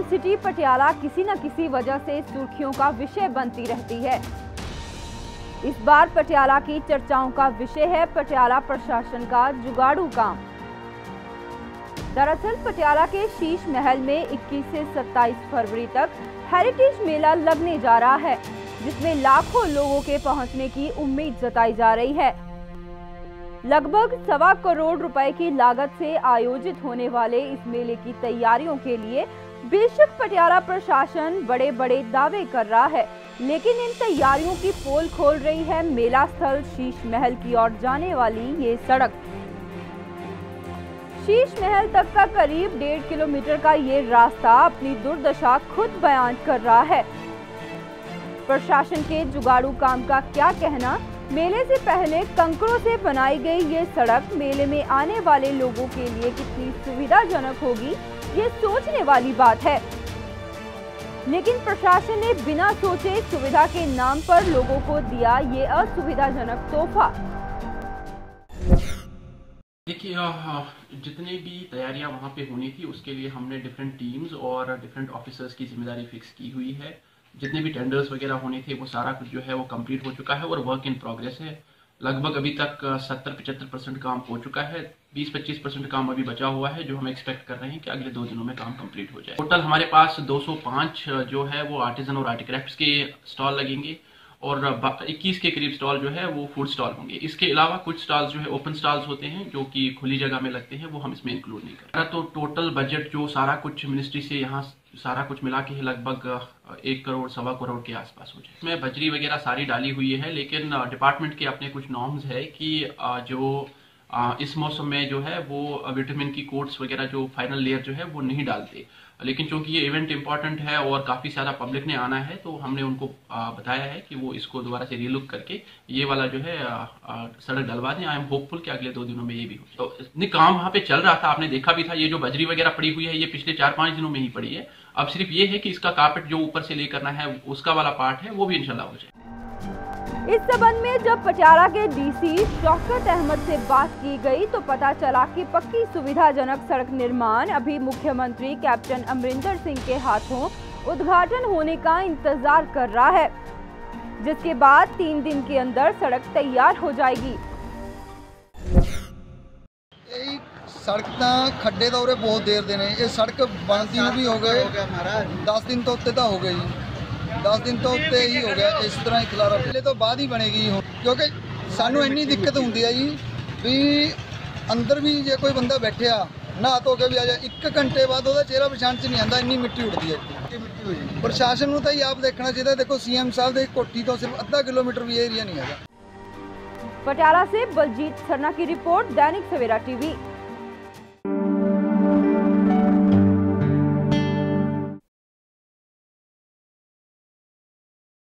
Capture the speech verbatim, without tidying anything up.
City Patiala किसी न किसी वजह से सुर्खियों का विषय बनती रहती है। इस बार पटियाला की चर्चाओं का विषय है पटियाला प्रशासन का जुगाड़ू काम। दरअसल पटियाला के शीश महल में इक्कीस से सत्ताईस फरवरी तक हेरिटेज मेला लगने जा रहा है, जिसमें लाखों लोगों के पहुंचने की उम्मीद जताई जा रही है। लगभग सवा करोड़ रुपए की लागत से आयोजित होने वाले इस मेले की तैयारियों के लिए बेशक पटियाला प्रशासन बड़े बड़े दावे कर रहा है, लेकिन इन तैयारियों की पोल खोल रही है मेला स्थल शीश महल की ओर जाने वाली ये सड़क। शीश महल तक का करीब डेढ़ किलोमीटर का ये रास्ता अपनी दुर्दशा खुद बयान कर रहा है। प्रशासन के जुगाड़ू काम का क्या कहना? मेले से पहले कंकरों से बनाई गई ये सड़क मेले में आने वाले लोगों के लिए कितनी सुविधाजनक होगी, ये सोचने वाली बात है। लेकिन प्रशासन ने बिना सोचे सुविधा के नाम पर लोगों को दिया ये असुविधाजनक तोहफा। देखिए, जितने भी तैयारियां वहां पे होनी थी उसके लिए हमने डिफरेंट टीम्स और डिफरेंट ऑफिसर्स की जिम्मेदारी फिक्स की हुई है। जितने भी टेंडर्स वगैरह होने थे वो सारा कुछ जो है वो कंप्लीट हो चुका है और वर्क इन प्रोग्रेस है। लगभग अभी तक सत्तर पचहत्तर परसेंट काम हो चुका है। बीस पच्चीस परसेंट काम अभी बचा हुआ है, जो हम एक्सपेक्ट कर रहे हैं कि अगले दो दिनों में काम कंप्लीट हो जाए। टोटल हमारे पास दो सौ पाँच जो है वो आर्टिजन और आर्टिक्राफ्ट्स के स्टॉल लगेंगे और इक्कीस के करीब स्टॉल जो है वो फूड स्टॉल होंगे। इसके अलावा कुछ स्टॉल्स जो है ओपन स्टॉल्स होते हैं जो कि खुली जगह में लगते हैं, वो हम इसमें इंक्लूड नहीं कर रहे। तो टोटल बजट जो सारा कुछ मिनिस्ट्री से यहाँ सारा कुछ मिला के लगभग एक करोड़ सवा करोड़ के आसपास हो जाए। इसमें बजरी वगैरह सारी डाली हुई है, लेकिन डिपार्टमेंट के अपने कुछ नॉर्म्स है कि जो इस मौसम में जो है वो विटामिन की कोट्स वगैरह जो फाइनल लेयर जो है वो नहीं डालते। लेकिन चूंकि ये इवेंट इंपॉर्टेंट है और काफ़ी ज़्यादा पब्लिक ने आना है, तो हमने उनको बताया है कि वो इसको दोबारा से रीलुक करके ये वाला जो है सड़क डलवा दें। आई एम होपफुल कि अगले दो दिनों में ये भी हो। तो इतनी काम वहाँ पे चल रहा था, आपने देखा भी था। ये जो बजरी वगैरह पड़ी हुई है ये पिछले चार पाँच दिनों में ही पड़ी है। अब सिर्फ ये है कि इसका कारपेट जो ऊपर से ले करना है उसका वाला पार्ट है वो भी इंशाल्लाह हो जाए। इस संबंध में जब पटियाला के डीसी शौकत अहमद से बात की गई तो पता चला कि पक्की सुविधाजनक सड़क निर्माण अभी मुख्यमंत्री कैप्टन अमरिंदर सिंह के हाथों उद्घाटन होने का इंतजार कर रहा है, जिसके बाद तीन दिन के अंदर सड़क तैयार हो जाएगी। सड़क तो खड्डे तो बहुत देर दे ने, ये सड़क बनती भी हो गए दस दिन तो उत्ते तो हो गए जी, दस दिन तो उत्ते ही हो गया। इस तरह ही खिलारा पहले तो बाद ही बनेगी, क्योंकि सानू इन्नी दिक्कत होंदी है जी भी अंदर भी जे कोई बंदा बैठा नहा धो के भी आ जाए एक घंटे बाद वो चेहरा पछाण च नहीं आता, इन्नी मिट्टी उड़ती है। प्रशासन को तो ही आप देखना चाहिए। देखो सीएम साहब की कोठी तो सिर्फ अद्धा किलोमीटर भी एरिया नहीं है। पटियाला से बलजीत सरना की रिपोर्ट, दैनिक सवेरा टीवी।